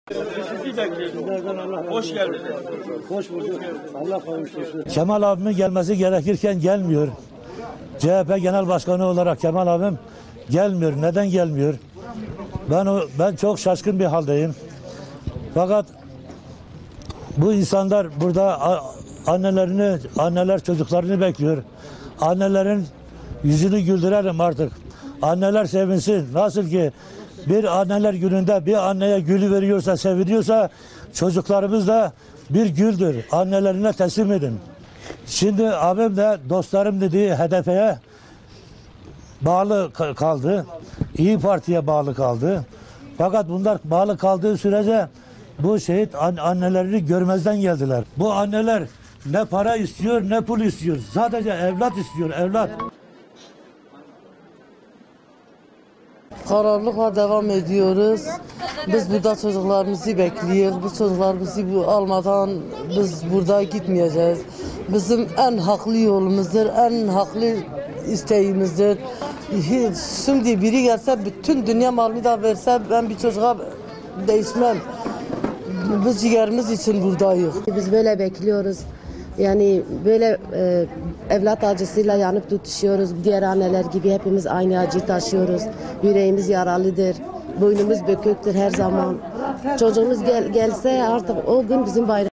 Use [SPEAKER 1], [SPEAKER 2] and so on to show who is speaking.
[SPEAKER 1] Hoş geldiniz.
[SPEAKER 2] Hoş bulduk. Allah kavuştursun. Kemal abimin gelmesi gerekirken gelmiyor. CHP Genel Başkanı olarak Kemal abim gelmiyor. Neden gelmiyor? Ben çok şaşkın bir haldeyim. Fakat bu insanlar burada anneler çocuklarını bekliyor. Annelerin yüzünü güldürelim artık. Anneler sevinsin. Nasıl ki bir anneler gününde bir anneye gülü veriyorsa, seviniyorsa, çocuklarımız da bir güldür. Annelerine teslim edin. Şimdi abim de dostlarım dediği HDP'ye bağlı kaldı. İyi Parti'ye bağlı kaldı. Fakat bunlar bağlı kaldığı sürece bu şehit annelerini görmezden geldiler. Bu anneler ne para istiyor ne pul istiyor. Sadece evlat istiyor, evlat.
[SPEAKER 3] Kararlılıkla devam ediyoruz. Biz burada çocuklarımızı bekliyoruz. Bu çocuklarımızı almadan biz burada gitmeyeceğiz. Bizim en haklı yolumuzdur, en haklı isteğimizdir. Şimdi biri gelse bütün dünya malını da verse ben bir çocuğa değişmem. Biz ciğerimiz için buradayız.
[SPEAKER 4] Biz böyle bekliyoruz. Yani böyle evlat acısıyla yanıp tutuşuyoruz. Diğer anneler gibi hepimiz aynı acıyı taşıyoruz. Yüreğimiz yaralıdır. Boynumuz büküktür her zaman. Çocuğumuz gelse artık o gün bizim bayramımız.